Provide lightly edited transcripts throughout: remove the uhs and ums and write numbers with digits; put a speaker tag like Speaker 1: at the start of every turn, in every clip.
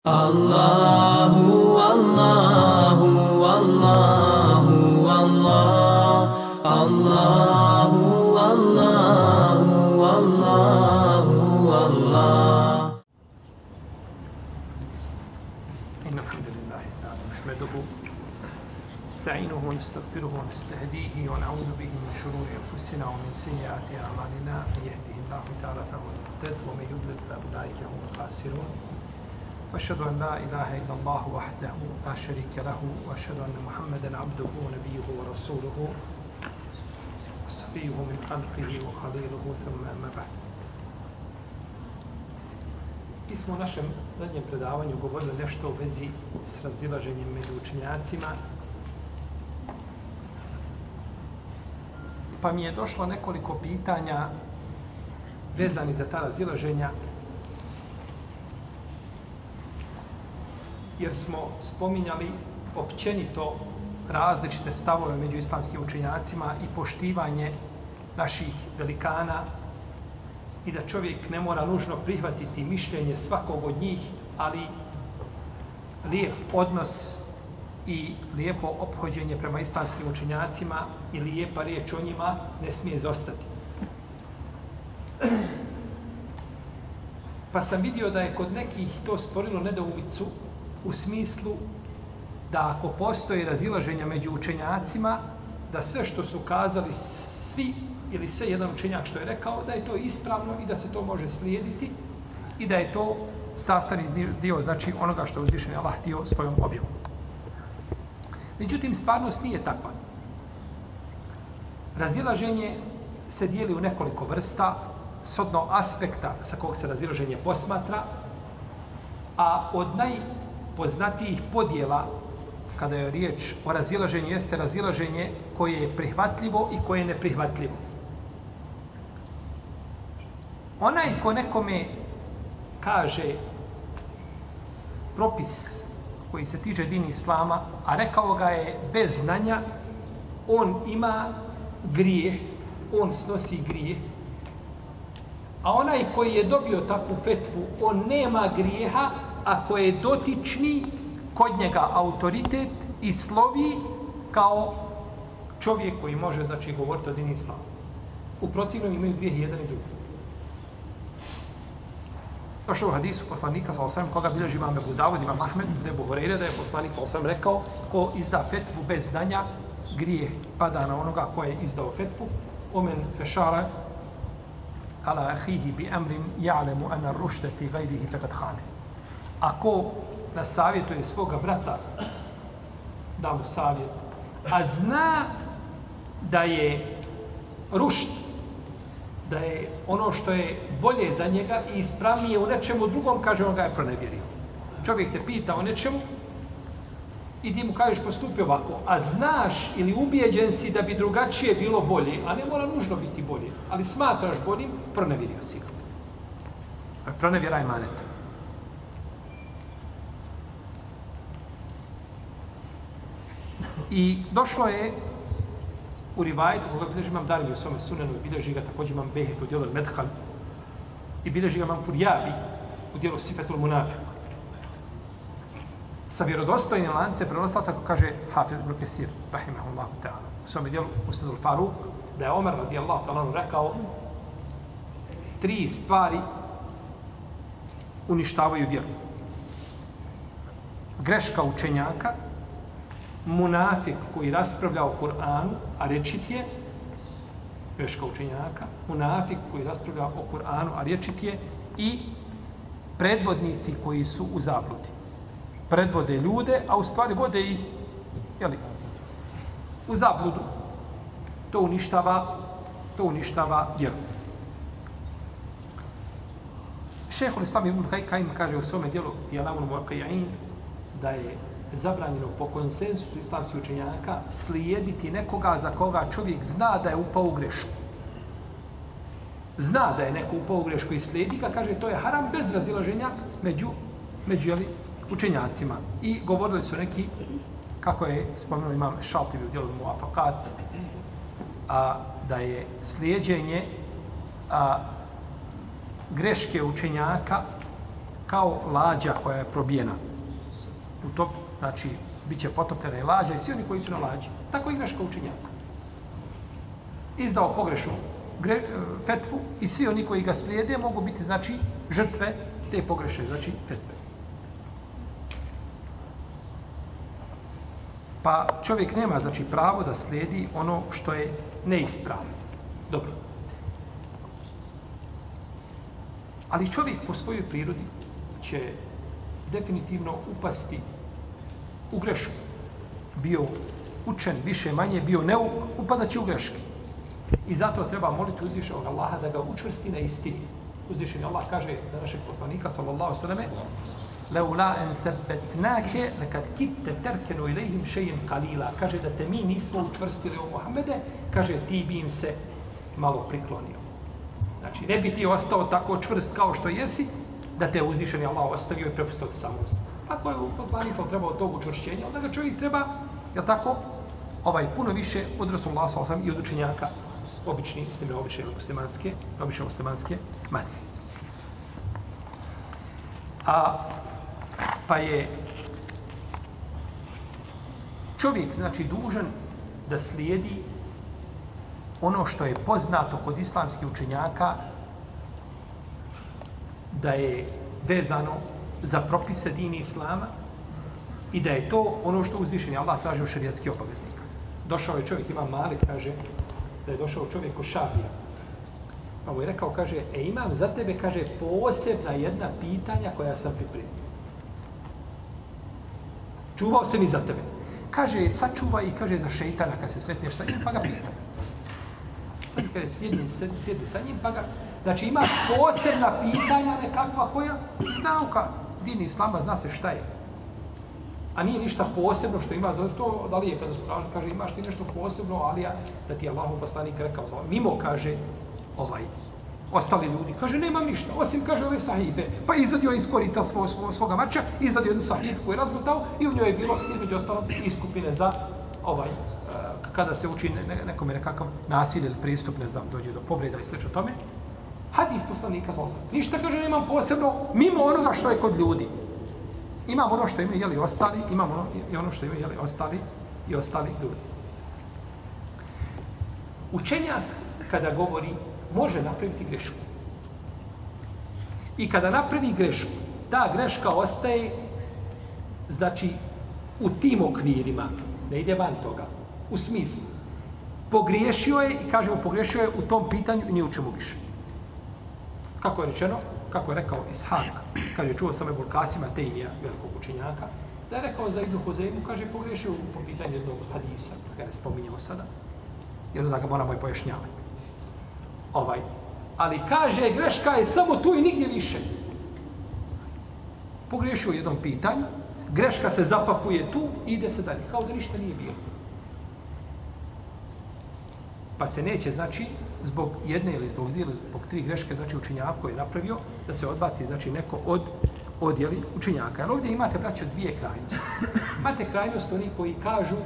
Speaker 1: Allahu, Allahu, Allahu, Allah, Allahu, Allahu, Allahu, Allah.
Speaker 2: إن الحمد لله تعالى نحمده نستعينه ونستغفره ونستهديه ونعوذ به من شرور أنفسنا ومن سيئات أعمالنا من يهده الله تعالى فهو المهتد ومن يضلل فأولئك هم الخاسرون وأشهد أن لا إله إلا الله وحده لا شريك له وأشهد أن محمدا عبده ونبيه ورسوله وصفيه من خلقه وخليله ثم أما بعد. Mi smo u našem zadnjem predavanju govorili nešto u vezi s razilaženjem među učenjacima, pa mi je došlo nekoliko pitanja vezani za ta razilaženja, jer smo spominjali općenito različite stavove među islamskim učenjacima i poštivanje naših velikana i da čovjek ne mora nužno prihvatiti mišljenje svakog od njih, ali lijep odnos i lijepo ophođenje prema islamskim učenjacima i lijepa riječ o njima ne smije izostati. Pa sam vidio da je kod nekih to stvorilo nedoumicu u smislu da ako postoji razilaženja među učenjacima, da sve što su kazali svi ili sve jedan učenjak što je rekao, da je to ispravno i da se to može slijediti i da je to sastavni dio, znači onoga što je uzvišeni Allah htio svojom objavom. Međutim, stvarnost nije takva. Razilaženje se dijeli u nekoliko vrsta, shodno aspekta sa kog se razilaženje posmatra, a od najpoznatijih podjela kada je riječ o razilaženju jeste razilaženje koje je prihvatljivo i koje je neprihvatljivo. Onaj ko nekome kaže propis koji se tiče dini islama, a rekao ga je bez znanja, on ima grijeh, on snosi grijeh. A onaj koji je dobio takvu fetvu, on nema grijeha ako je dotični kod njega autoritet i slovi kao čovjek koji može, znači, govoriti o dini islamu. U protivnom imaju grijeh jedan i drugi. Došlo u hadisu poslanika s.a.v. koga bilježi imam Ebu Davud, imam Ahmed, Ebu Hureyre, da je poslanik s.a.v. rekao ko izda fetvu bez znanja, grijeh pada na onoga ko je izdao fetvu. Omen fešara ala ahihi bi amrin ja'lemu ana rušte fi gajrihi fekad hane. Ako nasavjetuje svoga brata, da mu savjet, a zna da je rušt, da je ono što je bolje za njega i ispravnije u nečemu drugom, kaže, on ga je pronevjerio. Čovjek te pita o nečemu i ti mu kažeš postupi ovako, a znaš ili ubijeđen si da bi drugačije bilo bolje, a ne mora nužno biti bolje, ali smatraš boljim, pronevjerio si ga. Pronevjera je manet. I došlo je u rivajetu, koga bilježi imam Darimi u svome sunenu, i bilježi ga također imam Behek u dijelu Medhal, i bilježi ga imam Furjabi u dijelu Sifetul Munafik. Sa vjerodostojnim lance prenoslaca, kako kaže Hafiz ibn Kesir, rahimahullahu ta'ala, u svome dijelu Musnadul Faruk, da je Omer radijallahu ta'ala rekao 3 stvari uništavaju vjeru. Greška učenjaka, munafik koji raspravlja o Kur'anu, a rečit je, greška učenjaka, munafik koji raspravlja o Kur'anu, a rečit je, i predvodnici koji su u zabludi. Predvode ljude, a u stvari vode ih, u zabludu. To uništava vjeru. Šejhul Islam ibn Kajim kaže u svome dijelu I'lamul Muwaqqi'in da je zabranjeno po konsensusu islamskih učenjaka slijediti nekoga za koga čovjek zna da je upao u grešku. Zna da je neko upao u grešku i slijedi ga, kaže, to je haram bez razilaženja među učenjacima. I govorili su neki, kako je spomenuo imam Šaltibi u dijelu Muafakat, da je slijeđenje greške učenjaka kao lađa koja je probijena. Znači, bit će potopljena i lađa i svi oni koji su na lađi. Tako i greška učenjaka. Izdao pogrešnu fetvu i svi oni koji ga slijede mogu biti, znači, žrtve te pogrešne, znači, fetve. Pa čovjek nema, znači, pravo da slijedi ono što je neispravno. Dobro. Ali čovjek po svojoj prirodi će definitivno upasti u grešku. Bio učen, više manje, bio neuk, upadat će u greške. I zato treba moliti uzvišenog Allaha da ga učvrsti na istini. Uzvišeni Allah kaže da našeg poslanika, sallallahu sallam, Leula en sebetnake, lekad kitte terkenu ilihim šejem kalila. Kaže da te mi nismo učvrstili o Muhammede, kaže ti bi im se malo priklonio. Znači, ne bi ti ostao tako čvrst kao što jesi, da te uzvišeni Allah ostavio i prepustio ti samost. Ako je poslanik trebao tog učvršćenja, onda ga čovjek treba, jel tako, puno više od Rasulullah sallallahu alejhi ve sellem i od učenjaka obični, obične muslimanske mase. Pa je čovjek, znači, dužan da slijedi ono što je poznato kod islamskih učenjaka da je vezano za propise dini islama i da je to ono što uzvišeni Allah traži od šerijatskih obaveznika. Došao je čovjek, Imam Malik, kaže da je došao čovjek kod Šafija. Pa mu je rekao, kaže, imam za tebe, kaže, posebna jedna pitanja koja sam pripremio. Čuvao sam i za tebe. Kaže, sačuvaj i kaže za šeitana kad se sretneš sa njim, pa ga pitaj. Sad kada sjedi sa njim, pa ga... Znači, imaš posebna pitanja nekakva koja nauka dini islama, zna se šta je. A nije ništa posebno što ima za to, da li je kada su tražili, kaže, imaš ti nešto posebno, ali da ti je Allahov poslanik rekao, mimo, kaže, ostali ljudi, kaže, nemam ništa, osim, kaže, ove sahife, pa izvadio iz korica svoga mača, izvadio jednu sahifu koju je razmotao i u njoj je bilo, između ostalo, iskupine za kada se uči nekome nekakav nasilje ili pristup, ne znam, dođe do povreda i slično tome. Hadis poslanika, ništa, kaže, nemam posebno, mimo onoga što je kod ljudi. Imam ono što imaju jeli ostali, imam ono što imaju jeli ostali ljudi. Učenjak, kada govori, može napraviti grešku. I kada napravi grešku, ta greška ostaje, znači, u tim okvirima, ne ide van toga, u smislu. Pogriješio je i kažemo pogriješio je u tom pitanju i nije u čemu više. Kako je rečeno? Kako je rekao Ishak, kaže, čuo sam Ebul Kasima, Tejmija, velikog učenjaka, da je rekao za Ibnu Huzeymu, kaže, pogriješio po pitanju jednog hadisa, kada ne spominjamo sada, jer onda ga moramo i pojašnjavati. Ali kaže, greška je samo tu i nigdje više. Pogriješio u jednom pitanju, greška se zapakuje tu i ide se dalje, kao da ništa nije bilo. Pa se neće, znači, zbog jedne ili zbog dvije ili zbog tri greške, znači, učenjaka koji je napravio, da se odbaci, znači, neko od odjeli učenjaka. Jer ovdje imate, braćo, dvije krajnosti. Imate krajnost oni koji kažu,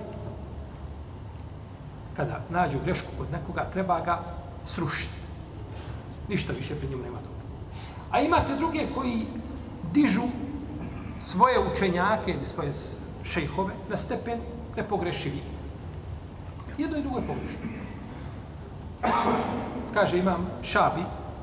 Speaker 2: kada nađu grešku kod nekoga, treba ga srušiti. Ništa više pri njemu nema toga. A imate druge koji dižu svoje učenjake ili svoje šejhove na stepen nepogrešivi. Jedno i drugo je pogrešno. Kaže, imam Šabi,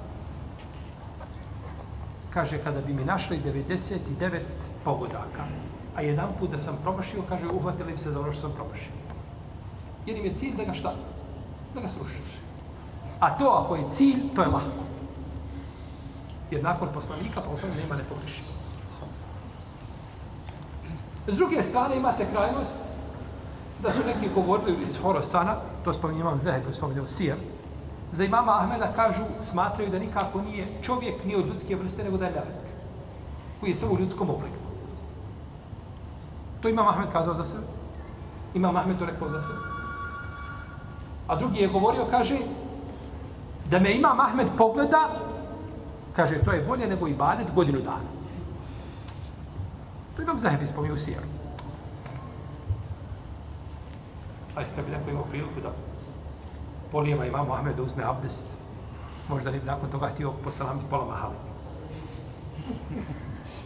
Speaker 2: kaže, kada bi mi našli 99 pogodaka, a jedan put da sam promašio, kaže, uhvatili bi se za ono što sam promašio. Jer im je cilj da ga šta? Da ga srušiš. A to, ako je cilj, to je lahko. Jer nakon poslanika, sam nema nepogrešivo. S druge strane, imate krajnost da su neki govorili iz Horosana, to spominje imam Zehebi u svom delu Sijer, za imama Ahmeda kažu, smatraju da nikako nije čovjek ni od ljudske vrste, nego da je melek, koji je samo u ljudskom obliku. To imam Ahmed kazao za sebe. Imam Ahmed to rekao za sebe. A drugi je govorio, kaže, da me imam Ahmed pogleda, kaže, to je bolje nego ibadet godinu dana. To imam Zehebi spominje u Sijeru. Ajde, kad bi neko imao priliku da polijeva imamu Ahmed da uzme abdest, možda ne bi nakon toga htio poselamiti pola mahali.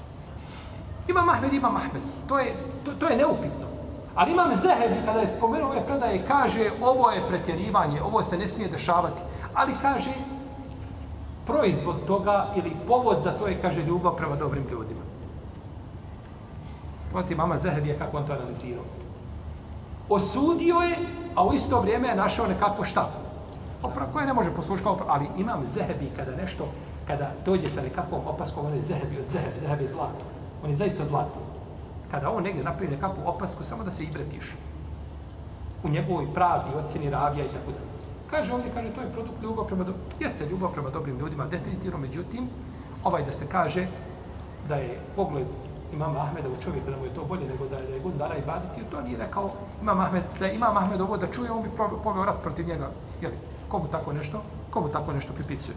Speaker 2: Imam Ahmed. To je neupitno. Ali Imam Zehebi, kada je spomenuo ove predaje, kaže ovo je pretjerivanje, ovo se ne smije dešavati. Ali kaže, proizvod toga ili povod za to je, kaže, ljubav prema dobrim ljudima. Pogledajte Imama Zehebija kako on to analizirao. Osudio je, a u isto vrijeme je našao nekako šta? Opravo koje ne može poslušati kao opravo. Ali Imam Zehebi kada dođe sa nekakvom opaskom, on je Zehebi od Zeheb je zlato. On je zaista zlato. Kada on negdje napravi nekakvu opasku, samo da se ibretiš. U njegovoj pravdi, ocjeni ravija i tako dalje. Kaže ovdje, to je produkt ljubav prema dobrim. Jeste ljubav prema dobrim ljudima, definitivno, međutim, da se kaže da je pogled Imama Ahmeda u čovjeku, da mu je to bolje nego da je god dana i baditi, to nije rekao da je Imam Ahmed ovo da čuje, on bi poveo rat protiv njega. Jel, komu tako nešto pripisuje?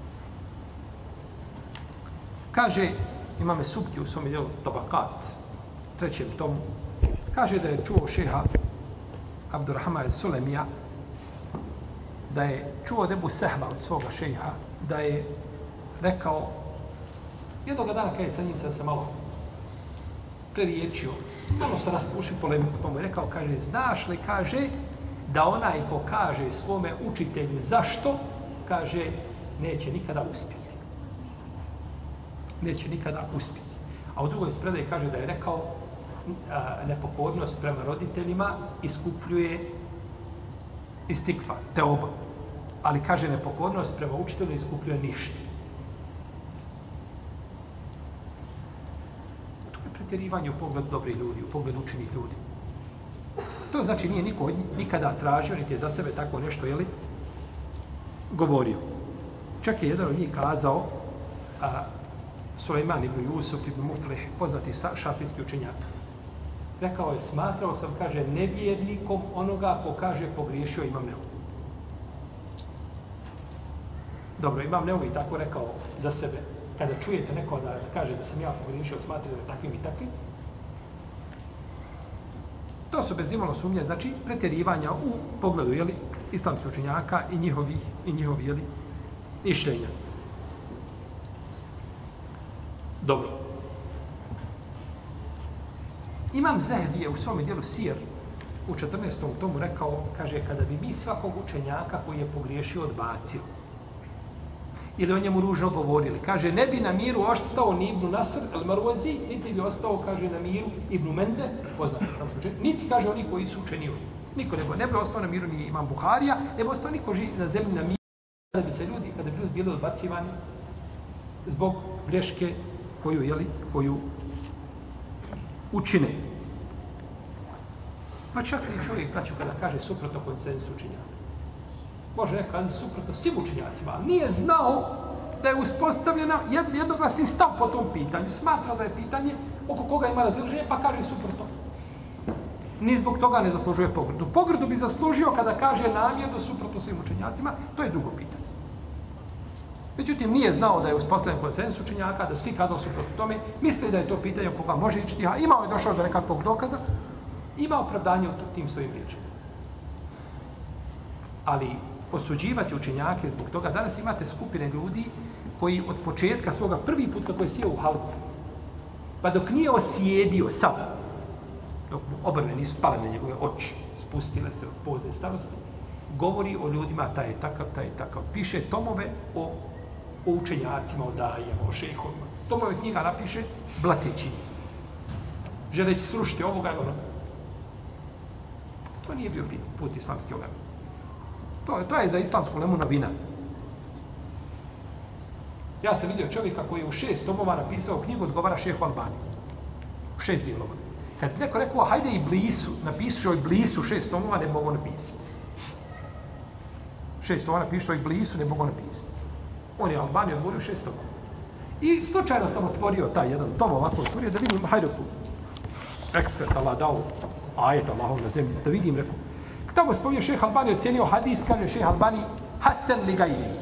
Speaker 2: Kaže Imame Subki u svom djelu Tabakat, 3. tomu, kaže da je čuo šeha Abdurrahmana Sulemija, da je čuo od Ebu Sehla od svoga šeha, da je rekao, jednog dana kada je sa njim se malo preriječio, malo se raspušio polemiku, pa mu je rekao, kaže, znaš li, kaže, da onaj ko kaže svome učitelju zašto, kaže, neće nikada uspjeti. Neće nikada uspjeti. A u drugoj predaji kaže da je rekao, nepokornost prema roditeljima iskupljuje istikva, teoba. Ali kaže, nepokornost prema učitelju iskupljuje ništa. To je pretjerivanje u pogledu dobrih ljudi, u pogledu učenih ljudi. To znači nije niko nikada tražio, niti je za sebe tako nešto, govorio. Čak je jedan od njih kazao, Sulejman ibn Jusuf ibn Muflih, poznati šafijski učenjak. Rekao je, smatrao sam, kaže, nevjernikom onoga ko kaže pogriješio Imam Nevevi. Dobro, Imam Nevevi tako rekao za sebe. Kada čujete neko da kaže da sam ja pogriješio, smatrate da takvim i takvim. To su bez imalo sumnje, znači pretjerivanja u pogledu islamskih učenjaka i njihovih mišljenja. Dobro. Imam Zehebi je u svom djelu Sijer u 14. tomu rekao, kaže, kada bi mi svakog učenjaka koji je pogriješio odbacili ili o njemu ružno govorili, kaže, ne bi na miru ostao ni Ibn Nasr al-Marwazi, niti bi ostao, kaže, na miru Ibn Mende, poznati islamski učenjak, niti, kaže, oni koji su učeni. Niko ne bi ostao na miru ni Imam Buharija, ne bi ostao niko živi na zemlji na miru, kada bi ljudi bili odbacivani zbog greške koju učine. Pa čak i čovjek, braćo, kada kaže suprotno konsensu učenjaka. Može nekada suprotno svim učenjacima, ali nije znao da je uspostavljena jednoglasni stav po tom pitanju. Smatra da je pitanje oko koga ima razilaženje, pa kaže suprotno. Ni zbog toga ne zaslužuje pogrdu. Pogrdu bi zaslužio kada kaže namjerno suprotno svim učenjacima, to je drugo pitanje. Međutim, nije znao da je uspostavljen konsensus učenjaka, da svi kazali suprotno tome, misli da je to pitanje koga može ići, a imao je došao do nekakvog dokaza, ima opravdanje u tim svojim riječima. Ali osuđivati učenjake zbog toga, danas imate skupine ljudi koji od početka svoga prvi put kako je sjeo u halku, pa dok nije osjedio sav, dok mu obrve nisu pale na njegove oči, spustile se od pozne starosti, govori o ljudima taj je takav, piše tomove o učenjacima, o dajama, o šejhovima. Tomove knjiga napiše blateći. Želeći srušiti ovoga i onoga. To nije bio put islamski ulema. To je za islamsku ulemu novina. Ja sam vidio čovjeka koji je u 6 tomova napisao knjigu odgovara šejhu Albani. U 6 dijelova. Kad neko rekao, hajde i Blisu, napišao i Blisu 6 tomova, ne mogu napisati. 6 tomova napišao i Blisu, ne mogu napisati. On je Albani odgovorio 6 tomova. I slučajno sam otvorio taj jedan tom ovako otvorio da vidim, hajde ku ekspert Allah dao ajet Allahov na zemlji, da vidim, rekao. Tamo spominje šejh Albani ocjenio hadis, kaže šejh Albani Hasan li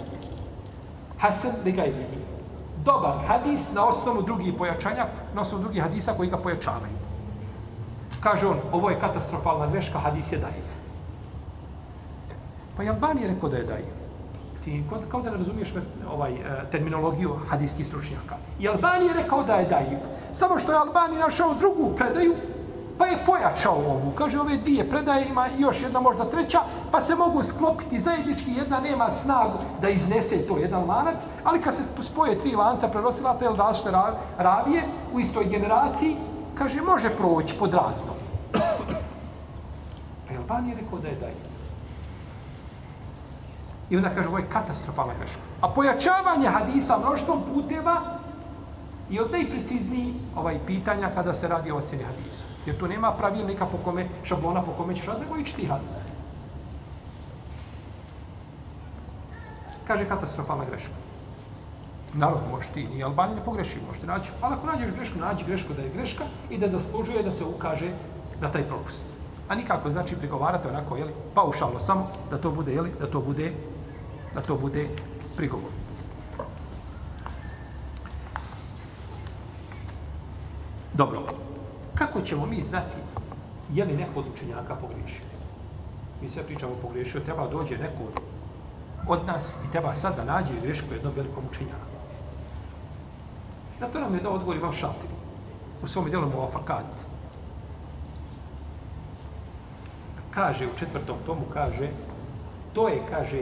Speaker 2: gajrihi. Dobar hadis na osnovu drugih pojačanja, na osnovu drugih hadisa koji ga pojačavaju. Kaže on, ovo je katastrofalna greška, hadis je daif. Pa i Albani je rekao da je daif. Ti kao da ne razumiješ terminologiju hadijskih stručnjaka. I Albani je rekao da je daif. Samo što je Albani našao drugu predaju, pa je pojačao ovu. Kaže, ove dvije predaje ima još jedna, možda treća, pa se mogu sklopiti zajednički. Jedna nema snagu da iznese to jedan lanac, ali kad se spoje 3 lanca prenosilaca ili različite ravije u istoj generaciji, kaže, može proći pod raznom. A Albani je rekao da je daif. I onda kaže, ovo je katastrofalna greška. A pojačavanje hadisa mnoštvom puteva je od najpreciznijih pitanja kada se radi o ocjeni hadisa. Jer tu nema pravilnika po kome, šablona po kome ćeš raditi, nego ičtihad. Kaže, katastrofalna greška. Naravno, možeš ti, ni Albani ne pogreši, možeš ti naći. Ali ako nađeš grešku, nađi grešku da je greška i da zaslužuje da se ukaže na taj propust. A nikako znači prigovarate onako, jeli, paušalno samo da to bude, jeli, da to bude prigovor. Dobro, kako ćemo mi znati je li neko od učenjaka pogriješio? Mi sve pričamo o pogriješio, treba dođe neko od nas i treba sad da nađe grešku jednom velikom učenjaku. Na to nam je dao odgovor Imam Šatibi u svom djelu Muvafakat. Kaže u 4. tomu, kaže, to je, kaže,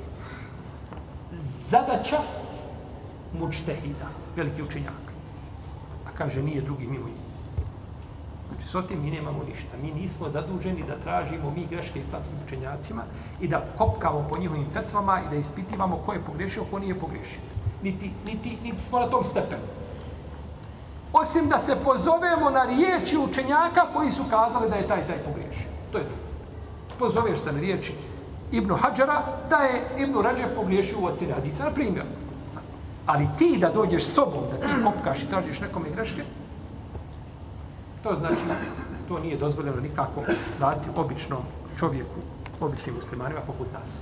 Speaker 2: zadaća mučtehida, veliki učenjak. A kaže, nije drugi mimo njih. Znači, s otim mi nemamo ništa. Mi nismo zaduženi da tražimo mi greške islamskim učenjacima i da kopkamo po njihovim fetvama i da ispitivamo ko je pogriješio, ko nije pogriješio. Niti smo na tom stepenu. Osim da se pozovemo na riječi učenjaka koji su kazali da je taj pogriješio. To je to. Pozoveš se na riječi Ibnu Hadžara da je Ibnu Radžeb pogriješio u ocjeni hadisa, na primjer. Ali ti da dođeš sobom, da ti kopkaš i tražiš nekome greške, to znači, to nije dozvoljeno nikako raditi običnom čovjeku, običnim muslimanima poput nas.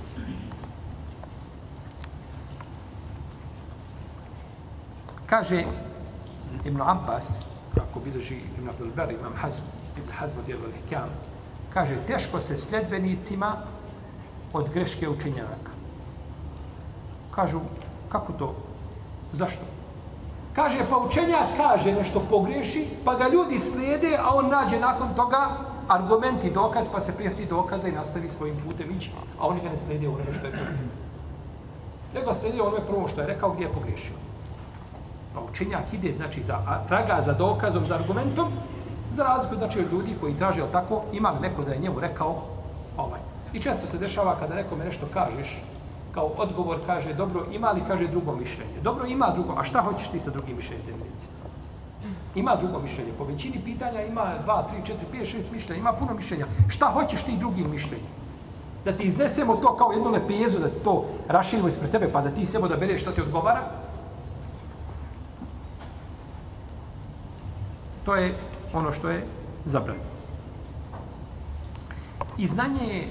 Speaker 2: Kaže Ibn Abbas, kako bilježi Ibn Abdul Bar, Imam Hazm, Ibn Hazm od Jelu Al-Hikam, kaže, teško se sljedbenicima od greške učenjaka. Kažu, kako to? Zašto? Kaže, pa učenjak kaže nešto pogriješi, pa ga ljudi slijede, a on nađe nakon toga argument i dokaz, pa se prijahti dokaza i nastavi svojim putem ići, a oni ga ne slijede onome što je pogriješio. Nego slijede onome prvo što je rekao gdje je pogriješio. Pa učenjak ide, znači, traga za dokazom, za argumentom, za razliku, znači, od ljudi koji traže, ali tako, ima li neko da je njemu rekao ovaj. I često se dešava kada nekome nešto kažeš, kao odgovor kaže, dobro, ima li, kaže, drugo mišljenje. Dobro, ima drugo, a šta hoćeš ti sa drugim mišljenjem? Ima drugo mišljenje. Po većini pitanja ima 2, 3, 4, 5, 6 mišljenja, ima puno mišljenja. Šta hoćeš ti drugim mišljenjem? Da ti iznesemo to kao jednu lepezu, da ti to raširimo ispred tebe, pa da ti sebo da bereš šta ti odgovara? To je ono što je zabranjeno. I znanje je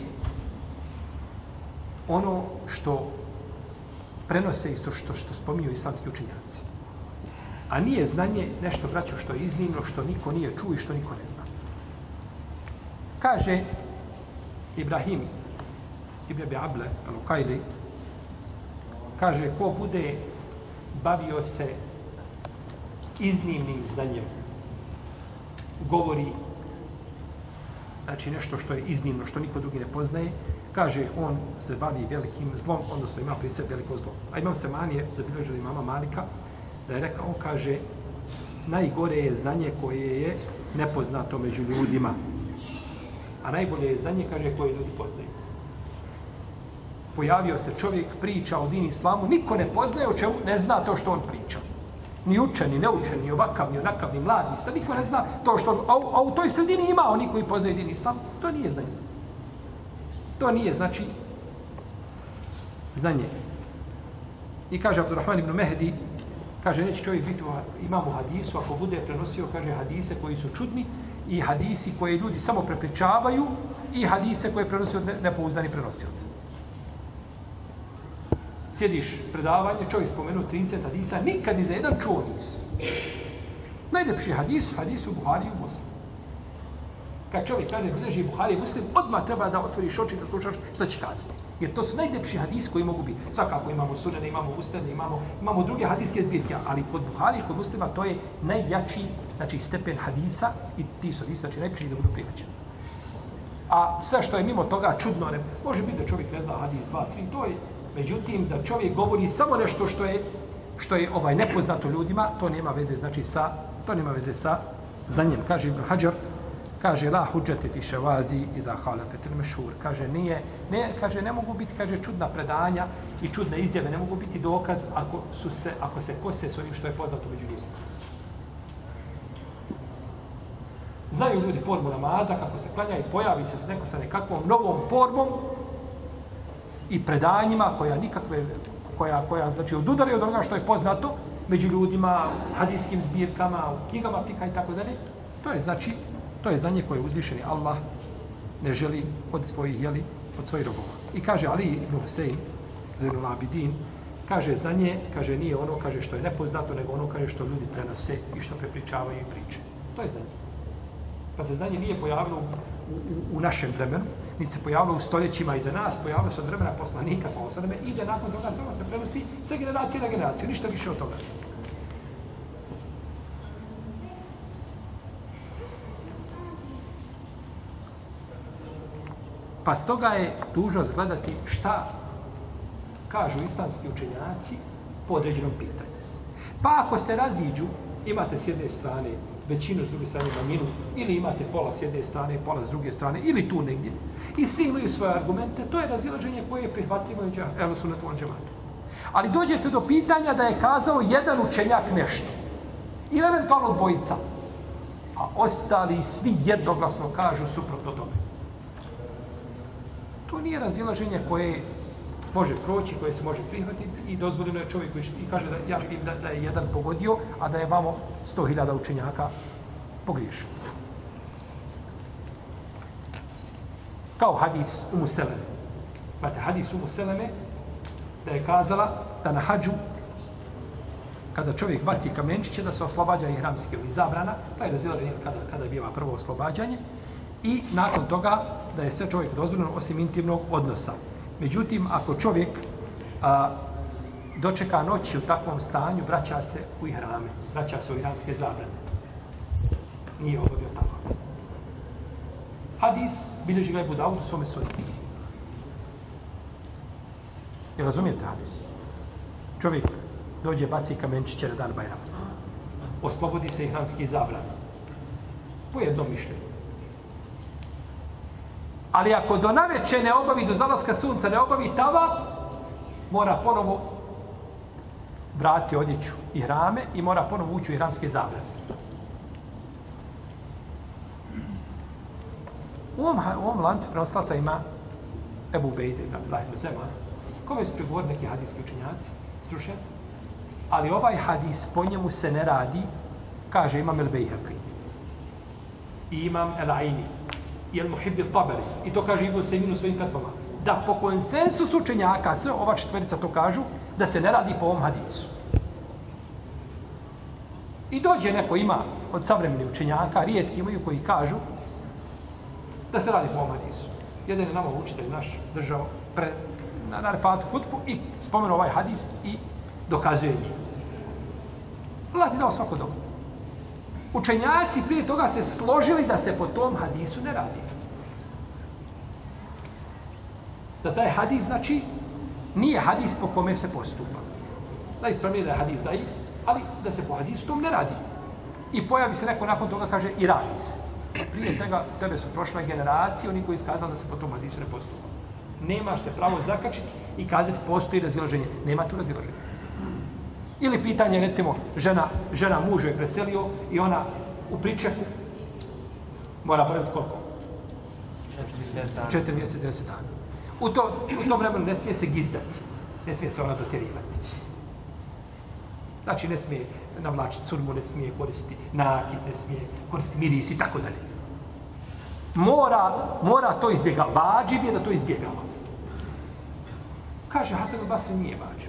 Speaker 2: ono što prenose isto što spominju islamski učenjaci. A nije znanje nešto, braćo, što je iznimno, što niko nije čuo i što niko ne zna. Kaže Ibrahim ibn Abi Able al-Uqajli, kaže, ko bude bavio se iznimnim znanjem, govori, znači nešto što je iznimno, što niko drugi ne poznaje, kaže, on se bavi velikim zlom, odnosno ima pri sebi veliko zlo. A Imam Semanije, zabilježili imama Malika, da je rekao, on kaže, najgore je znanje koje je nepoznato među ljudima. A najbolje je znanje, kaže, koje ljudi poznaju. Pojavio se čovjek, priča o din islamu, niko ne poznaje o čemu, ne zna to što on priča. Ni učen, ni neučen, ni ovakav, ni onakav, ni mladi, sad niko ne zna to što... A u toj sredini ima oni koji poznaju din islam, to nije znanje. To nije, znači, znanje. I kaže Abdurrahman ibn Mehdi, kaže, neće čovjek biti imam u hadisu, ako bude prenosio, kaže, hadise koji su čudni i hadisi koje ljudi samo prepričavaju i hadise koje prenosi od nepouzdani prenosioca. Sjediš predavanje, čovjek spomenu 30 hadisa, nikad ni za jedan čuo nisi. Najljepši hadis u Buhari i u Muslimu. Kad čovjek kaže bilježi Buhari i Muslim, odmah treba da otvoriš oči da slušaš što će kazati. Jer to su najljepši hadisi koji mogu biti. Svakako imamo sunene, imamo ustene, imamo druge hadiske zbirke, ali kod Buhari i kod Muslima to je najjači, znači, stepen hadisa i ti su hadisi, znači, najprije da budu prihvaćeni. A sve što je mimo toga čudno, ne, može biti da čovjek ne zna hadis 2, 3, to je, međutim, da čovjek govori samo nešto što je nepoznato ljudima, to nema veze, znači, sa znanjem. Kaže Ibn Hajar, kaže la hudžete fi ševazi i da halafet il mešhur. Kaže, ne mogu biti, kaže, čudna predanja i čudne izjave, ne mogu biti dokaz ako se kose s onim što je poznato među ljudima. Znaju ljudi formu namaza, kako se klanja i pojavi se neko sa nekakvom novom formom i predanjima koja znači odudaraju od onoga što je poznato među ljudima, hadijskim zbirkama, u knjigama fika i tako dalje. To je znanje koje uzvišeni Allah ne želi od svojih robova. I kaže Ali ibn Husein, Zainul Abidin, kaže znanje, kaže nije ono, kaže što je nepoznato, nego ono, kaže što ljudi prenose i što prepričavaju i priče. To je znanje. Pa se znanje nije pojavilo u našem vremenu, niti se pojavilo u stoljećima iza nas, pojavilo se od vremena poslanika, ide nakon toga, samo se prenosi sa generacije na generaciju, ništa više od toga. Pa stoga je dužnost gledati šta kažu islamski učenjaci po određenom pitanju. Pa ako se raziđu, imate s jedne strane većinu, s druge strane manjinu, ili imate pola s jedne strane, pola s druge strane, ili tu negdje, i svi imaju svoje argumente, to je razilaženje koje je prihvatljivo Ehlu sunnetu vel džematu. Ali dođete do pitanja da je kazao jedan učenjak nešto, ili eventualno dvojica, a ostali svi jednoglasno kažu suprotno tome. To nije razilaženje koje može proći, koje se može prihvatiti i dozvoljeno je čovjek koji kaže da ja vidim da je jedan pogodio, a da je vamo 100.000 učenjaka pogriješio. Kao hadis Umu Seleme. Imate hadis Umu Seleme da je kazala da na hadžu kada čovjek baci kamenčiće da se oslobađa ihramski ili zabrana, to je razilaženje kada biva prvo oslobađanje, i nakon toga da je sve čovjek dozvoljeno osim intimnog odnosa. Međutim, ako čovjek dočeka noći u takvom stanju, vraća se u ihrame, vraća se u ihramske zabrane. Nije obavio tako. Hadis bilježi ga Ebu Davud u svome sunnetu. Jel razumijete hadis? Čovjek dođe, baci kamenčiće na dan Bajrama. Oslobodi se ihramskih zabrana. Po jednom mišljenju. Ali ako do naveče ne obavi, do zalaska sunca ne obavi tava, mora ponovo vratiti odjeću ihrame i mora ponovo ući u ihramske zabrane. U ovom lancu prenoslaca ima Ebu Bejde, Abdullah ibn Zeman, kome su prigovorili neki hadijski učenjaci, stručnjaci, ali ovaj hadis po njemu se ne radi, kaže Imam el-Bejhaqi i Imam el-Aini i el-Muhibbi Taberi, i to kaže Ibn Sejmin u svojim fetvama, da po konsensusu učenjaka, sve ova četverica to kažu, da se ne radi po ovom hadisu. I dođe neko, ima od savremenih učenjaka, rijetki imaju koji kažu da se radi po ovom hadisu. Jedan je nama učitelj naš držao na refatu hutbu i spomenuo ovaj hadis i dokazuje njih. Allah ti dao svako dobro. Učenjaci prije toga se složili da se po tom hadisu ne radi. Da taj hadis, znači, nije hadis po kome se postupa. Da ispravljuje da je hadis daji, ali da se po hadisu tom ne radi. I pojavi se neko nakon toga, kaže, i radi se. Prije tebe su prošle generacije, oni koji iskazali da se po tom hadisu ne postupa. Nemaš se pravo zakačiti i kazati postoji razilaženje. Nema tu razilaženje. Ili pitanje, recimo, žena mužu je preselio i ona u pričeku mora boraviti koliko? 4 mjeseca, 10 dana. U tom vremenu ne smije se gizdati. Ne smije se ona dotjerivati. Znači, ne smije navlačiti surmu, ne smije koristiti nakit, ne smije koristiti miris i tako dalje. Mora to izbjegati. Vađiv je da to izbjegava. Kaže, Hasan al-Basri nije vađiv.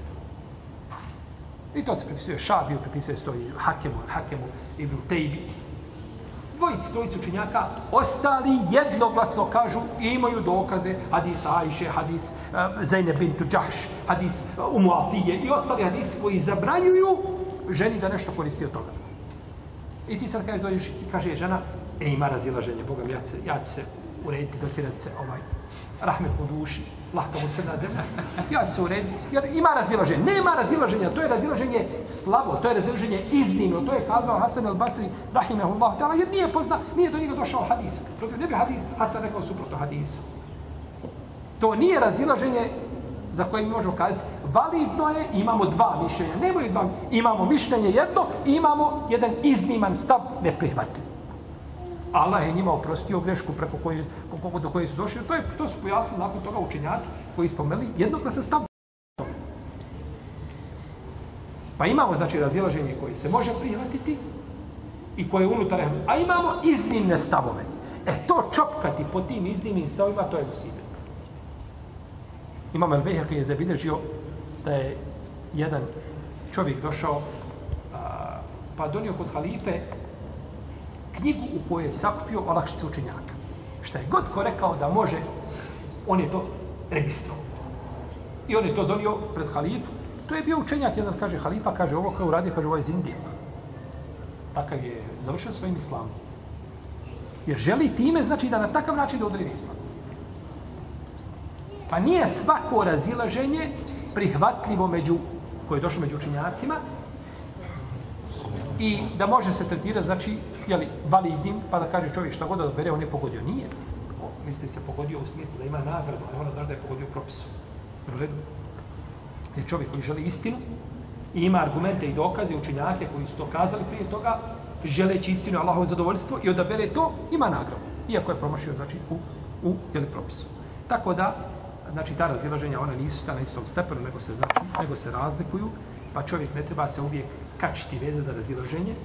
Speaker 2: I to se pripisuje Šabiju, pripisuje se to i Hakemu, Ibn Tejbi. Dvojici učenjaka, ostali jednoglasno kažu i imaju dokaze, hadis Ajše, hadis Zejneb bintu Džahš, hadis Umu Atije i ostali hadisi koji zabranjuju ženi da nešto koristi od toga. I ti sad kada dođeš i kaže žena, ima razilaženje, Boga mi, ja ću se urediti, dotirati se, rahmet u duši, lahka mu crna zemlja, ja ću se urediti, jer ima razilaženje. Nema razilaženja, to je razilaženje slabo, to je razilaženje iznimno, to je kazao Hasan al-Basri, rahimehullahu ta'ala, jer nije do njega došao hadis. Protiv ne bi Hasan rekao suprotno hadisu. To nije razilaženje za koje mi možemo kazati, validno je, imamo dva mišljenja, nemoj dva, imamo mišljenje jedno i imamo jedan izniman stav neprihvatljiv. Allah je njima oprostio grešku do koje su došli. To su pojasnili nakon toga učenjaci koji spomenuli jednoglasan stav. Pa imamo, znači, razilaženje koje se može prihvatiti i koje je unutar, a imamo iznimne stavove. To čopkati po tim iznimnim stavima, to je musibet. Imam El-Bejhek je zabilježio da je jedan čovjek došao pa donio kod halife knjigu u kojoj je sakupio olakšice učenjaka. Šta je god ko rekao da može, on je to registrovao. I on je to donio pred halifu. To je bio učenjak, jedan kaže halifa, kaže ovo kao uradio, kaže ovo je zindijek. Takav je završio svojim islamom. Jer želi time, znači da na takav način da udari islam. Pa nije svako razilaženje prihvatljivo koje je došlo među učenjacima i da može se tretirati, znači, validnim, pa da kaže čovjek šta god da odbere, on je pogodio. Nije. Misli se pogodio u smislu da ima nagradu, ali ona zna da je pogodio propisu. U redu. Je čovjek koji želi istinu i ima argumente i dokaze, učenjake koji su to kazali prije toga, želeći istinu, Allahovo zadovoljstvo i odabere to, ima nagradu. Iako je promašio, znači, u propisu. Tako da, znači, ta razilaženja, ona nisu na istom stepenu, nego se razlikuju, pa čovjek ne treba se uvijek kačiti veze za razilaženje,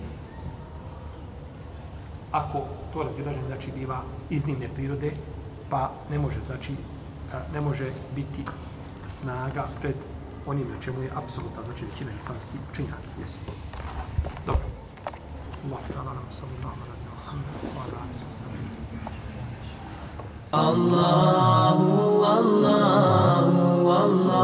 Speaker 2: ako to razilaženje, znači, biva iznimne prirode, pa ne može biti snaga pred onim na čemu je apsolutna, znači, većina islamskih učenjaka. Dobro. Allah ta'ala nam sallallahu alaihi wa sallam.
Speaker 1: Allahu, Allahu, Allahu.